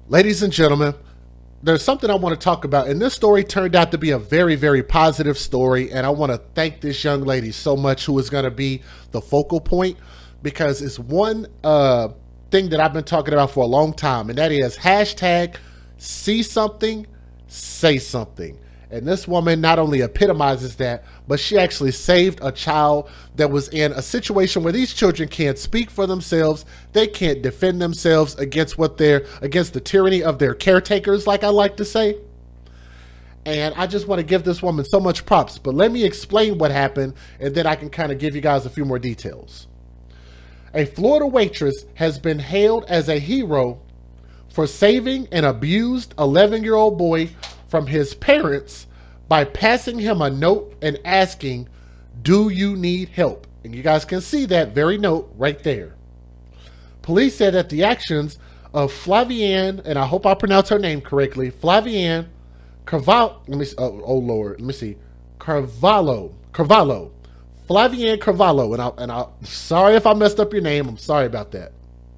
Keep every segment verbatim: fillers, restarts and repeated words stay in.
Ladies and gentlemen, there's something I want to talk about, and this story turned out to be a very, very positive story, and I want to thank this young lady so much, who is going to be the focal point, because it's one uh, thing that I've been talking about for a long time, and that is hashtag see something, say something. And this woman not only epitomizes that, but she actually saved a child that was in a situation where these children can't speak for themselves. They can't defend themselves against what they're, against the tyranny of their caretakers, like I like to say. And I just want to give this woman so much props. But let me explain what happened, and then I can kind of give you guys a few more details. A Florida waitress has been hailed as a hero for saving an abused eleven-year-old boy from his parents by passing him a note and asking, "Do you need help?" And you guys can see that very note right there. Police said that the actions of Flavianne, and I hope I pronounced her name correctly, Flavianne Carvalho, let me see, oh, oh Lord, let me see, Carvalho, Carvalho, Flavianne Carvalho, and I, and I, sorry if I messed up your name, I'm sorry about that.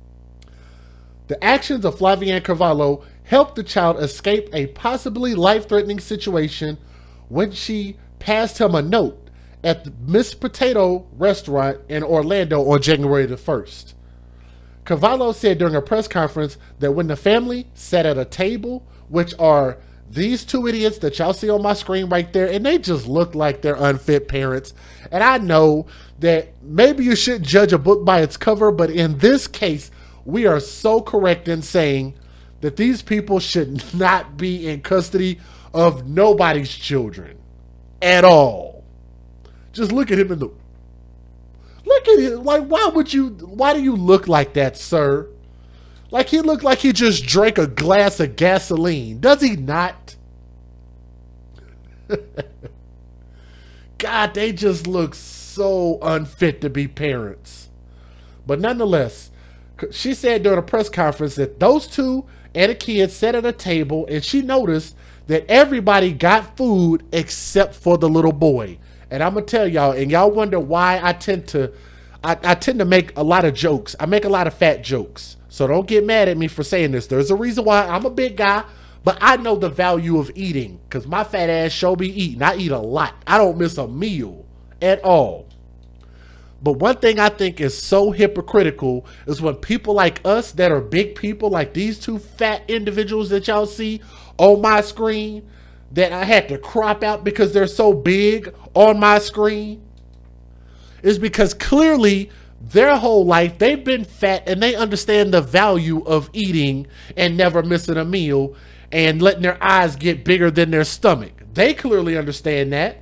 The actions of Flavianne Carvalho helped the child escape a possibly life-threatening situation when she passed him a note at the Miss Potato restaurant in Orlando on January the first. Carvalho said during a press conference that when the family sat at a table, which are these two idiots that y'all see on my screen right there, and they just look like they're unfit parents. And I know that maybe you shouldn't judge a book by its cover, but in this case, we are so correct in saying that these people should not be in custody of nobody's children at all. Just look at him in the, look at him. Like, why would you, why do you look like that, sir? Like, he looked like he just drank a glass of gasoline. Does he not? God, they just look so unfit to be parents. But nonetheless, she said during a press conference that those two and a kid sat at a table, and she noticed that everybody got food except for the little boy. And I'm gonna tell y'all, and y'all wonder why I tend to, I, I tend to make a lot of jokes. I make a lot of fat jokes. So don't get mad at me for saying this. There's a reason why. I'm a big guy, but I know the value of eating, because my fat ass show be eating. I eat a lot. I don't miss a meal at all. But one thing I think is so hypocritical is when people like us that are big people, like these two fat individuals that y'all see on my screen, that I had to crop out because they're so big on my screen, is because clearly their whole life they've been fat and they understand the value of eating and never missing a meal and letting their eyes get bigger than their stomach. They clearly understand that.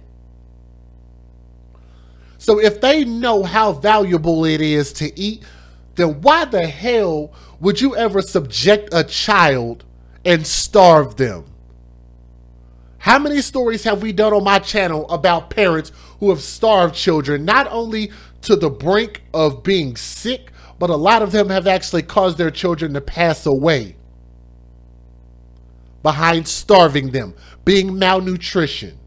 So if they know how valuable it is to eat, then why the hell would you ever subject a child and starve them? How many stories have we done on my channel about parents who have starved children, not only to the brink of being sick, but a lot of them have actually caused their children to pass away behind starving them, being malnutrition.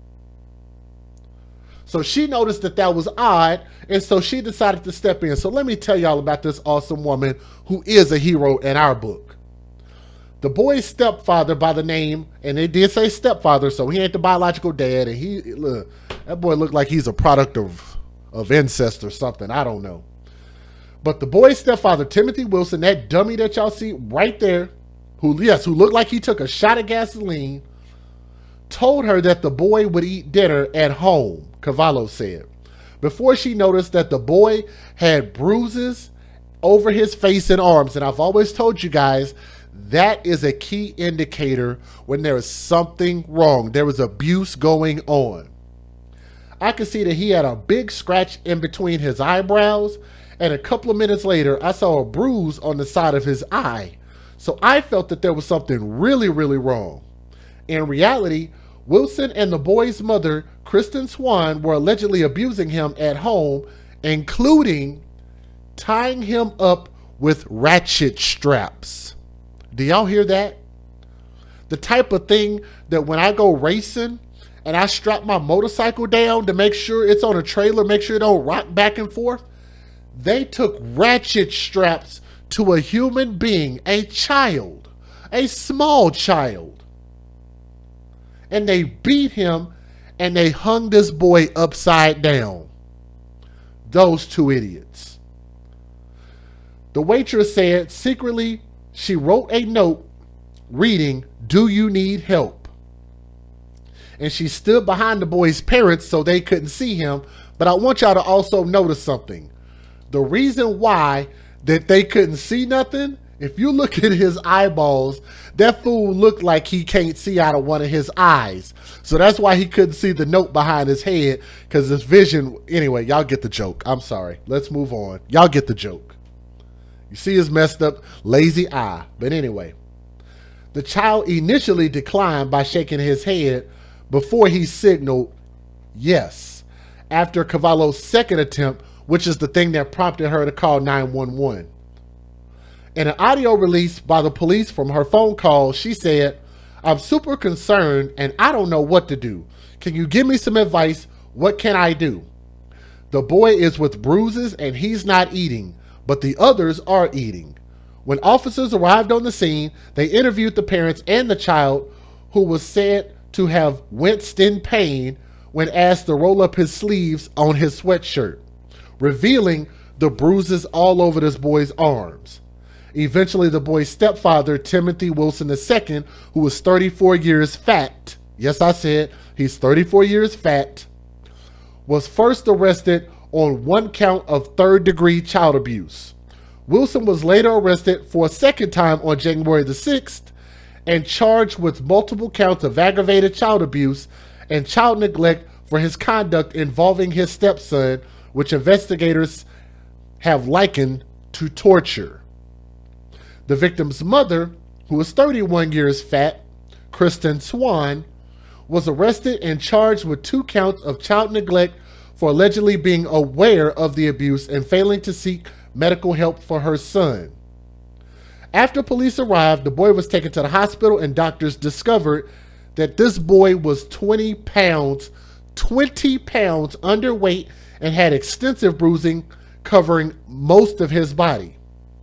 So she noticed that that was odd, and so she decided to step in. So let me tell y'all about this awesome woman who is a hero in our book. The boy's stepfather by the name, and they did say stepfather, so he ain't the biological dad, and he, look, that boy looked like he's a product of, of incest or something, I don't know. But the boy's stepfather, Timothy Wilson, that dummy that y'all see right there, who, yes, who looked like he took a shot of gasoline, told her that the boy would eat dinner at home, Carvalho said, before she noticed that the boy had bruises over his face and arms. And I've always told you guys, that is a key indicator when there is something wrong. There was abuse going on. I could see that he had a big scratch in between his eyebrows, and a couple of minutes later, I saw a bruise on the side of his eye. So I felt that there was something really, really wrong. In reality, Wilson and the boy's mother, Kristen Swan, were allegedly abusing him at home, including tying him up with ratchet straps. Do y'all hear that? The type of thing that when I go racing and I strap my motorcycle down to make sure it's on a trailer, make sure it don't rock back and forth, they took ratchet straps to a human being, a child, a small child. And they beat him and they hung this boy upside down. Those two idiots. The waitress said secretly she wrote a note reading, "Do you need help?" And she stood behind the boy's parents so they couldn't see him. But I want y'all to also notice something. The reason why that they couldn't see nothing, if you look at his eyeballs, that fool looked like he can't see out of one of his eyes. So that's why he couldn't see the note behind his head, because his vision, anyway, y'all get the joke. I'm sorry. Let's move on. Y'all get the joke. You see his messed up, lazy eye. But anyway, the child initially declined by shaking his head before he signaled yes, after Cavallo's second attempt, which is the thing that prompted her to call nine one one. In an audio release by the police from her phone call, she said, "I'm super concerned and I don't know what to do. Can you give me some advice? What can I do? The boy is with bruises and he's not eating, but the others are eating." When officers arrived on the scene, they interviewed the parents and the child, who was said to have winced in pain when asked to roll up his sleeves on his sweatshirt, revealing the bruises all over this boy's arms. Eventually, the boy's stepfather, Timothy Wilson the second, who was thirty-four years fat, yes, I said he's thirty-four years fat, was first arrested on one count of third-degree child abuse. Wilson was later arrested for a second time on January the sixth and charged with multiple counts of aggravated child abuse and child neglect for his conduct involving his stepson, which investigators have likened to torture. The victim's mother, who was thirty-one years fat, Kristen Swan, was arrested and charged with two counts of child neglect for allegedly being aware of the abuse and failing to seek medical help for her son. After police arrived, the boy was taken to the hospital and doctors discovered that this boy was twenty pounds, twenty pounds underweight and had extensive bruising covering most of his body.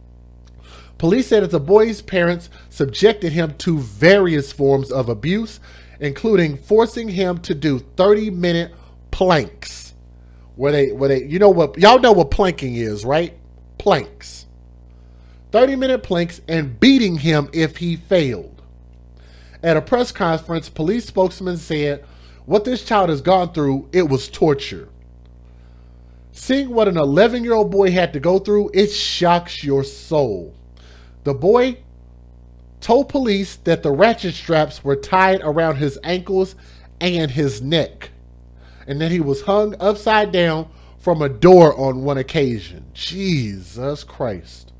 Police said that the boy's parents subjected him to various forms of abuse, including forcing him to do thirty minute planks. Where they, where they, you know what, y'all know what planking is, right? Planks. thirty minute planks and beating him if he failed. At a press conference, police spokesman said, "What this child has gone through, it was torture. Seeing what an eleven year old boy had to go through, it shocks your soul." The boy told police that the ratchet straps were tied around his ankles and his neck, and that he was hung upside down from a door on one occasion. Jesus Christ.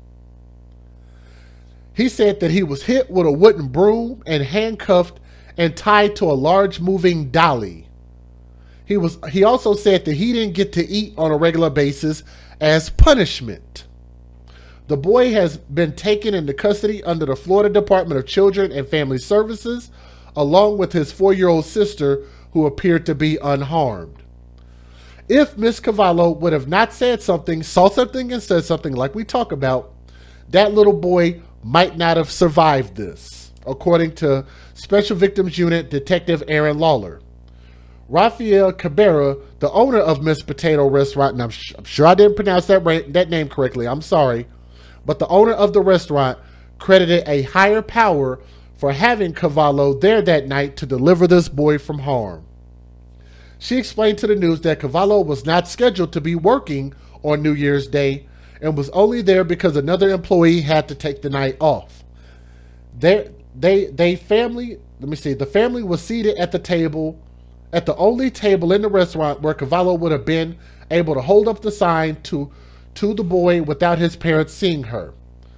He said that he was hit with a wooden broom and handcuffed and tied to a large moving dolly. He was, he also said that he didn't get to eat on a regular basis as punishment. The boy has been taken into custody under the Florida Department of Children and Family Services, along with his four-year-old sister, who appeared to be unharmed. If Miss Cavallo would have not said something, saw something and said something like we talk about, that little boy might not have survived this, according to Special Victims Unit Detective Aaron Lawler. Rafael Cabrera, the owner of Miss Potato Restaurant, and I'm, I'm sure I didn't pronounce that, that name correctly, I'm sorry, but the owner of the restaurant credited a higher power for having Cavallo there that night to deliver this boy from harm. She explained to the news that Cavallo was not scheduled to be working on New Year's Day and was only there because another employee had to take the night off. They, they, they family, let me see, the family was seated at the table, at the only table in the restaurant where Cavallo would have been able to hold up the sign to, to the boy without his parents seeing her.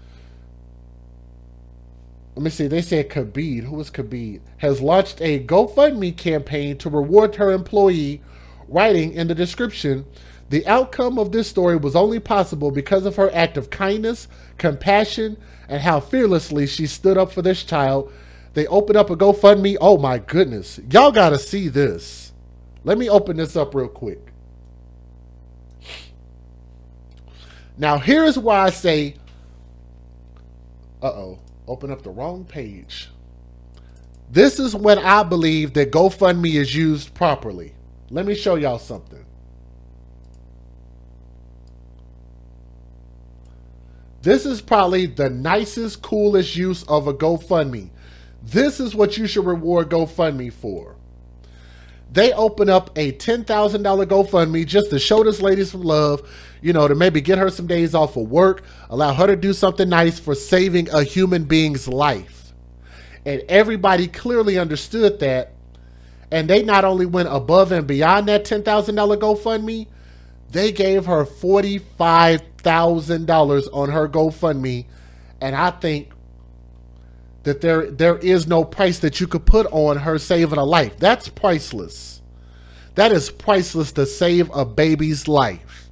Let me see, they said Khabib, who is Khabib, has launched a GoFundMe campaign to reward her employee, writing in the description, "The outcome of this story was only possible because of her act of kindness, compassion, and how fearlessly she stood up for this child. They opened up a GoFundMe." Oh my goodness. Y'all gotta see this. Let me open this up real quick. Now here's why I say, uh-oh. Open up the wrong page. This is when I believe that GoFundMe is used properly. Let me show y'all something. This is probably the nicest, coolest use of a GoFundMe. This is what you should reward GoFundMe for. They open up a ten thousand dollar GoFundMe just to show this lady some love, you know, to maybe get her some days off of work, allow her to do something nice for saving a human being's life. And everybody clearly understood that. And they not only went above and beyond that ten thousand dollar GoFundMe, they gave her forty-five thousand dollars on her GoFundMe. And I think that there there is no price that you could put on her saving a life. That's priceless. That is priceless to save a baby's life.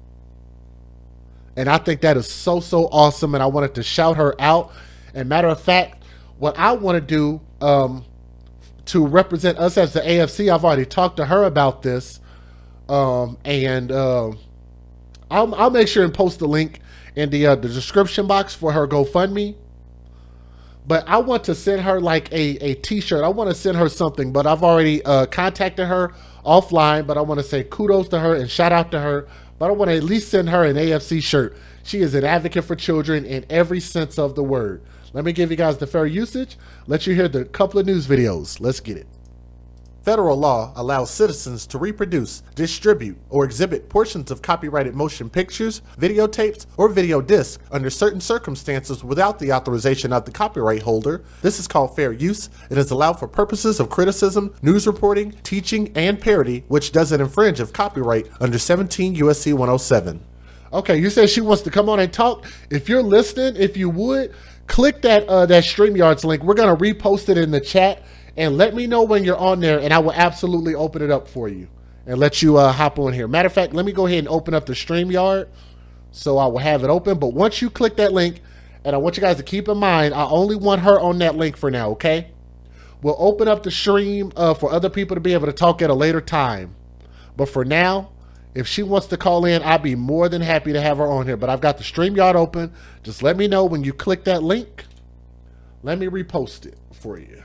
And I think that is so, so awesome. And I wanted to shout her out. And matter of fact, what I want to do um, to represent us as the A F C, I've already talked to her about this. Um, and uh, I'll, I'll make sure and post the link in the, uh, the description box for her GoFundMe. But I want to send her like a, a t-shirt. I want to send her something, but I've already uh, contacted her offline, but I want to say kudos to her and shout out to her. But I want to at least send her an A F C shirt. She is an advocate for children in every sense of the word. Let me give you guys the fair usage. Let you hear the couple of news videos. Let's get it. Federal law allows citizens to reproduce, distribute, or exhibit portions of copyrighted motion pictures, videotapes, or video discs under certain circumstances without the authorization of the copyright holder. This is called fair use. It is allowed for purposes of criticism, news reporting, teaching, and parody, which doesn't infringe of copyright under seventeen U S C one oh seven. Okay, you said she wants to come on and talk. If you're listening, if you would, click that, uh, that StreamYards link. We're going to repost it in the chat. And let me know when you're on there, and I will absolutely open it up for you and let you uh, hop on here. Matter of fact, let me go ahead and open up the StreamYard so I will have it open. But once you click that link, and I want you guys to keep in mind, I only want her on that link for now, okay? We'll open up the stream uh, for other people to be able to talk at a later time. But for now, if she wants to call in, I'd be more than happy to have her on here. But I've got the StreamYard open. Just let me know when you click that link. Let me repost it for you.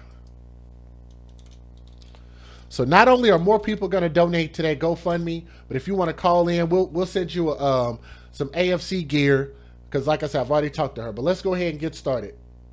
So not only are more people going to donate to that GoFundMe, but if you want to call in, we'll we'll send you a, um, some A F C gear because, like I said, I've already talked to her. But let's go ahead and get started.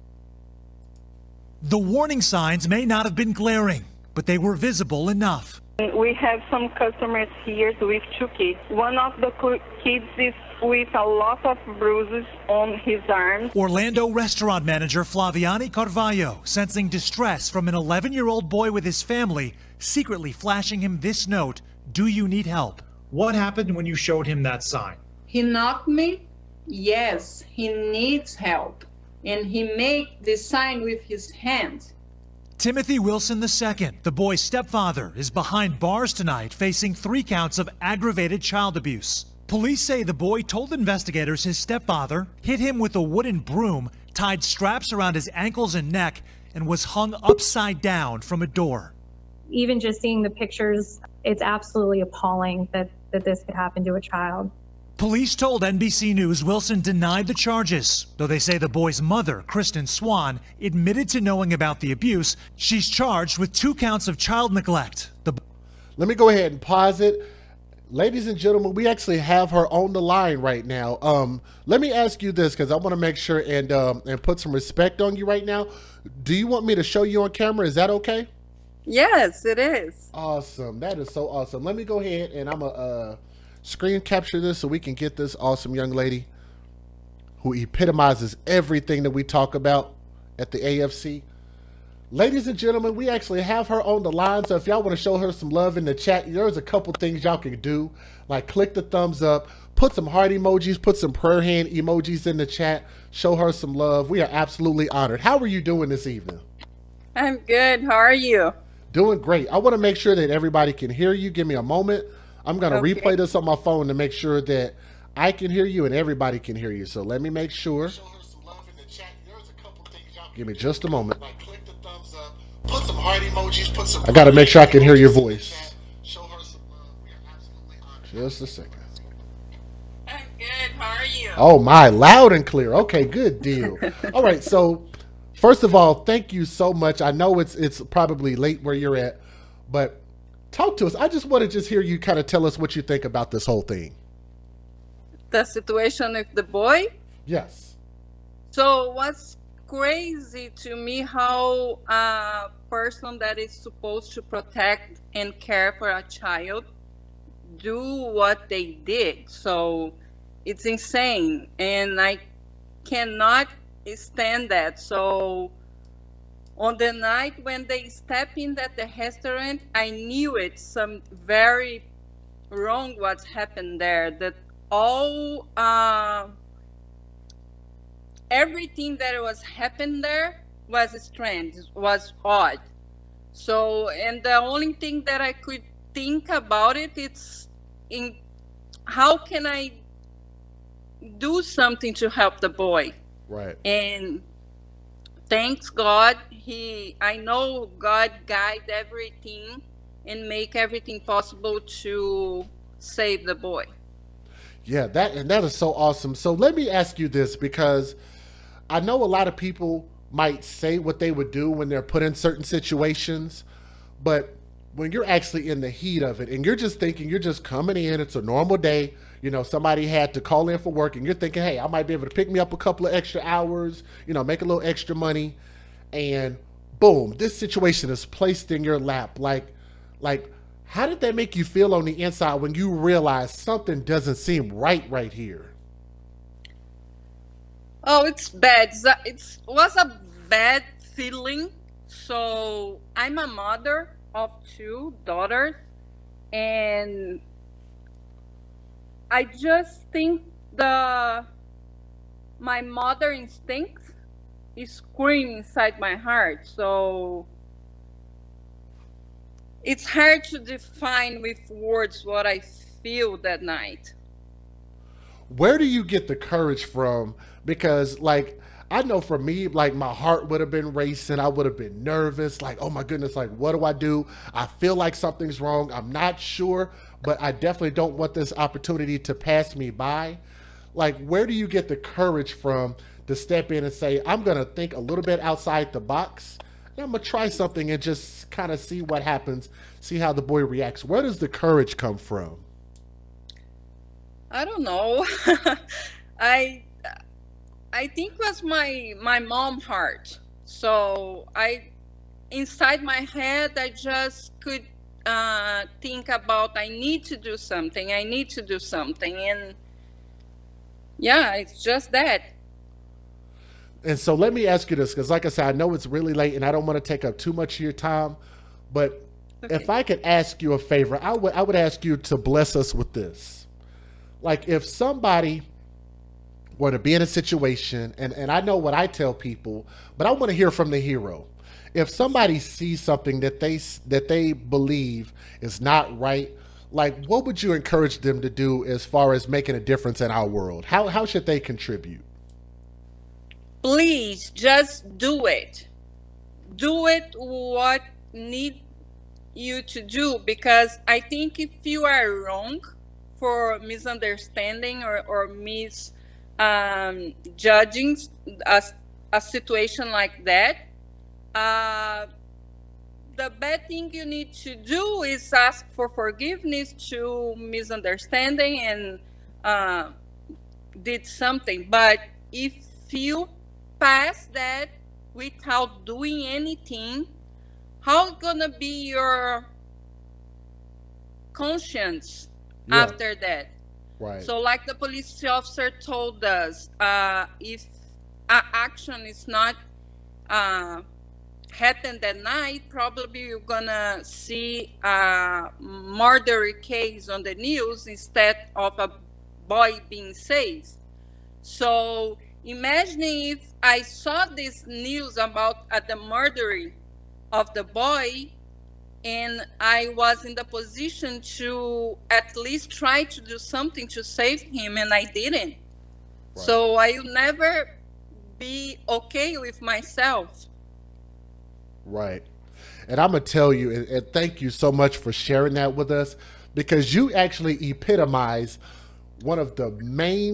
The warning signs may not have been glaring, but they were visible enough. We have some customers here with two kids. One of the kids is with a lot of bruises on his arms. Orlando restaurant manager Flaviani Carvalho sensing distress from an eleven-year-old boy with his family, secretly flashing him this note, "Do you need help?" What happened when you showed him that sign? He knocked me. Yes, he needs help. And he made the sign with his hand. Timothy Wilson the second, the boy's stepfather, is behind bars tonight facing three counts of aggravated child abuse. Police say the boy told investigators his stepfather hit him with a wooden broom, tied straps around his ankles and neck, and was hung upside down from a door. Even just seeing the pictures, it's absolutely appalling that, that this could happen to a child. Police told N B C News Wilson denied the charges, though they say the boy's mother, Kristen Swan, admitted to knowing about the abuse. She's charged with two counts of child neglect. The Let me go ahead and pause it. Ladies and gentlemen, we actually have her on the line right now. Um, let me ask you this, because I want to make sure and um, and put some respect on you right now. Do you want me to show you on camera? Is that okay? Yes, it is. Awesome. That is so awesome. Let me go ahead and I'm going to uh, screen capture this so we can get this awesome young lady who epitomizes everything that we talk about at the A F C. Ladies and gentlemen, we actually have her on the line, so if y'all want to show her some love in the chat, there's a couple things y'all can do, like click the thumbs up, put some heart emojis, put some prayer hand emojis in the chat, show her some love. We are absolutely honored. How are you doing this evening? I'm good. How are you? Doing great. I want to make sure that everybody can hear you. Give me a moment. I'm going to Okay. replay this on my phone to make sure that I can hear you and everybody can hear you. So let me make sure. Give me just a moment. Put some heart emojis, put some I got to make sure I can hear your voice. Just a second. I'm good. How are you? Oh my, loud and clear. Okay, good deal. All right, so First of all, thank you so much. I know it's it's probably late where you're at, but talk to us. I just want to just hear you kind of tell us what you think about this whole thing. The situation with the boy? Yes. So what's crazy to me how a person that is supposed to protect and care for a child do what they did. So it's insane, and I cannot stand that. So on the night when they stepped in at the restaurant, I knew it, some very wrong what happened there, that all uh, everything that was happened there was strange, was odd. So, and the only thing that I could think about it, it's in how can I do something to help the boy? Right. And thanks God, he, I know God guide everything and make everything possible to save the boy. Yeah, that and that is so awesome. So let me ask you this, because I know a lot of people might say what they would do when they're put in certain situations, but when you're actually in the heat of it and you're just thinking, you're just coming in, it's a normal day, you know, somebody had to call in for work and you're thinking, hey, I might be able to pick me up a couple of extra hours, you know, make a little extra money, and boom, this situation is placed in your lap. Like, like, how did that make you feel on the inside when you realize something doesn't seem right right here? Oh, it's bad. It was a bad feeling. So I'm a mother of two daughters, and I just think the my mother instinct is screaming inside my heart. So it's hard to define with words what I feel that night. Where do you get the courage from? Because, like, I know for me, like, my heart would have been racing. I would have been nervous. Like, oh my goodness, like, what do I do? I feel like something's wrong. I'm not sure, but I definitely don't want this opportunity to pass me by. Like, where do you get the courage from to step in and say, I'm going to think a little bit outside the box, and I'm going to try something and just kind of see what happens, see how the boy reacts? Where does the courage come from? I don't know. I I think it was my my mom heart. So I, inside my head, I just could uh, think about, I need to do something. I need to do something, and yeah, it's just that. And so let me ask you this, because like I said, I know it's really late and I don't want to take up too much of your time, but okay, if I could ask you a favor, I would I would ask you to bless us with this. Like, if somebody were to be in a situation, and, and I know what I tell people, but I want to hear from the hero. If somebody sees something that they that they believe is not right, like, what would you encourage them to do as far as making a difference in our world? How how should they contribute? Please just do it. Do it what need you to do, because I think if you are wrong for misunderstanding or, or mis um, judging a, a situation like that, uh, the bad thing you need to do is ask for forgiveness to misunderstanding and uh, did something. But if you pass that without doing anything, how's gonna be your conscience Yeah. after that? Right. So like the police officer told us, uh, if a action is not uh, happened that night, probably you're gonna see a murder case on the news instead of a boy being saved. So imagine if I saw this news about uh, the murdering of the boy, and I was in the position to at least try to do something to save him, and I didn't. Right. So I will never be okay with myself. Right. And I'm going to tell you, and, and thank you so much for sharing that with us, because you actually epitomize one of the main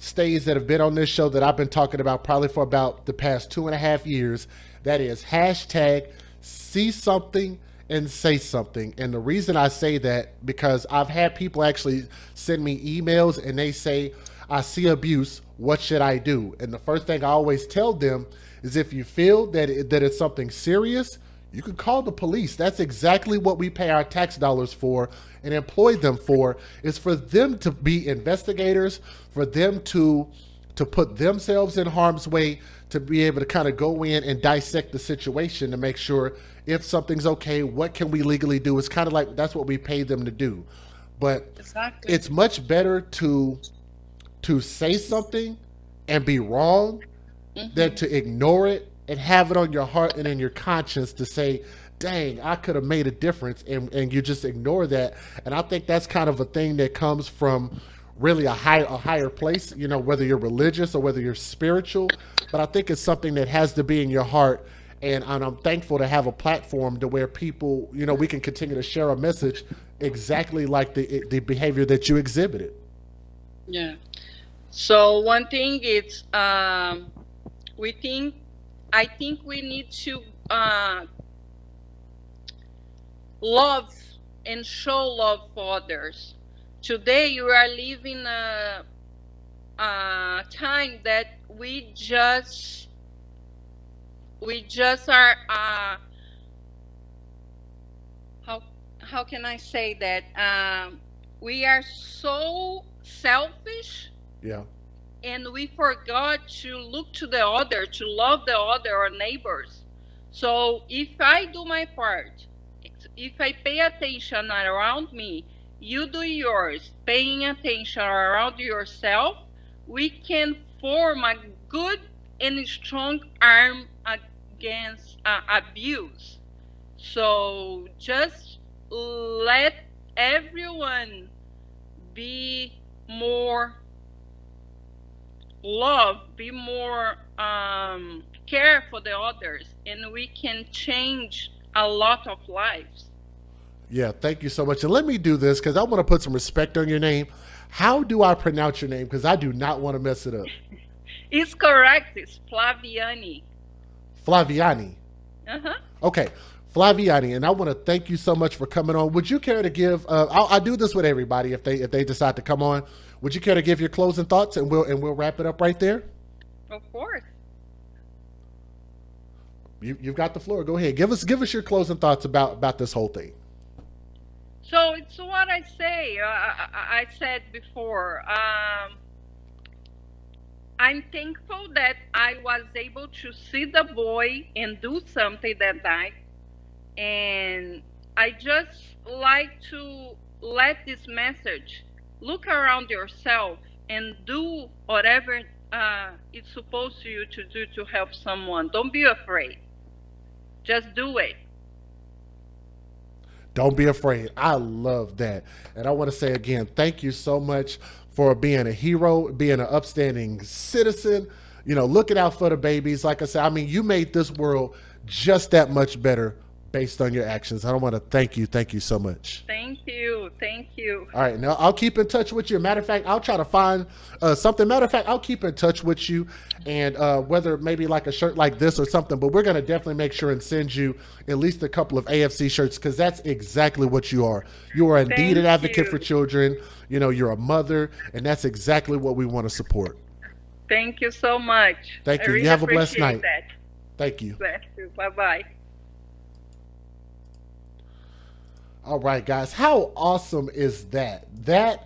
stays that have been on this show that I've been talking about probably for about the past two and a half years. That is hashtag see something and say something. And the reason I say that, because I've had people actually send me emails and they say, I see abuse, what should I do? And the first thing I always tell them is, if you feel that it, that it's something serious, you can call the police. That's exactly what we pay our tax dollars for and employ them for, is for them to be investigators, for them to to put themselves in harm's way, to be able to kind of go in and dissect the situation to make sure if something's okay, what can we legally do? It's kind of like, that's what we pay them to do. But Exactly. it's much better to to say something and be wrong Mm-hmm. than to ignore it and have it on your heart and in your conscience to say, dang, I could have made a difference, and, and you just ignore that. And I think that's kind of a thing that comes from really a high a higher place, you know, whether you're religious or whether you're spiritual. But I think it's something that has to be in your heart. And, and I'm thankful to have a platform to where people, you know, we can continue to share a message exactly like the the behavior that you exhibited. Yeah. So one thing is, um, we think, I think we need to uh, love and show love for others. Today, you are living a, a time that we just, we just are, uh, how, how can I say that? Um, we are so selfish. Yeah. And we forgot to look to the other, to love the other, our neighbors. So if I do my part, if I pay attention around me, you do yours, paying attention around yourself, we can form a good and strong arm against uh, abuse. So just let everyone be more love, be more um, care for the others, and we can change a lot of lives. Yeah, thank you so much. And let me do this, because I want to put some respect on your name. How do I pronounce your name? Because I do not want to mess it up. It's correct. It's Flaviani. Flaviani. Uh-huh. Okay, Flaviani, and I want to thank you so much for coming on. Would you care to give? Uh, I'll, I do this with everybody if they if they decide to come on. Would you care to give your closing thoughts, and we'll and we'll wrap it up right there? Of course. You you've got the floor. Go ahead. Give us give us your closing thoughts about about this whole thing. So it's what I say. Uh, I, I said before. Um, I'm thankful that I was able to see the boy and do something that night. And I just like to let this message, look around yourself and do whatever uh, it's supposed to you to do to help someone. Don't be afraid. Just do it. Don't be afraid. I love that. And I want to say again, thank you so much for being a hero, being an upstanding citizen, you know, looking out for the babies. Like I said, I mean, you made this world just that much better based on your actions. I want to thank you. Thank you so much. Thank you. Thank you. All right. Now I'll keep in touch with you. Matter of fact, I'll try to find uh, something. Matter of fact, I'll keep in touch with you, and uh, whether maybe like a shirt like this or something, but we're going to definitely make sure and send you at least a couple of A F C shirts, because that's exactly what you are. You are indeed Thank an advocate you. for children. You know, you're a mother, and that's exactly what we want to support. Thank you so much. Thank I you. You really have a blessed appreciate night. That. Thank you. Bless you. Bye-bye. All right, guys. How awesome is that? That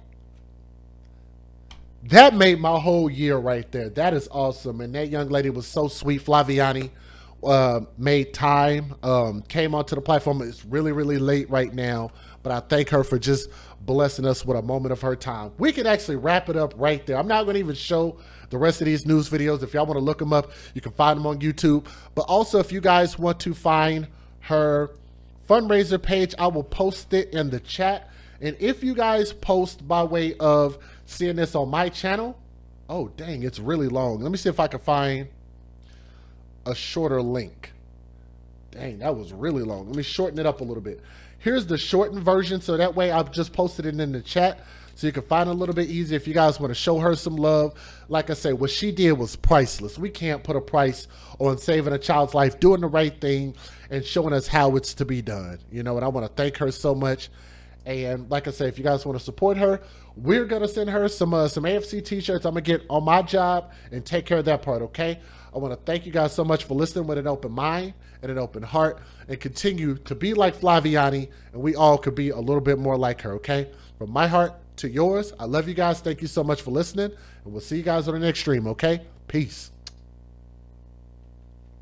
that made my whole year right there. That is awesome. And that young lady was so sweet. Flaviani uh, made time, um, came onto the platform. It's really, really late right now, but I thank her for just blessing us with a moment of her time. We can actually wrap it up right there. I'm not going to even show the rest of these news videos. If y'all want to look them up, you can find them on YouTube. But also, if you guys want to find her fundraiser page, I will post it in the chat. And if you guys post by way of seeing this on my channel, oh dang, it's really long. Let me see if I can find a shorter link. Dang, that was really long. Let me shorten it up a little bit. Here's the shortened version, so that way I've just posted it in the chat. so you can find it a little bit easier if you guys want to show her some love. Like I say, what she did was priceless. We can't put a price on saving a child's life, doing the right thing, and showing us how it's to be done. You know, and I want to thank her so much. And like I say, if you guys want to support her, we're going to send her some uh, some A F C t-shirts. I'm going to get on my job and take care of that part, okay? I want to thank you guys so much for listening with an open mind and an open heart, and continue to be like Flaviani, and we all could be a little bit more like her, okay? From my heart to yours, I love you guys. Thank you so much for listening, and we'll see you guys on the next stream, okay? Peace.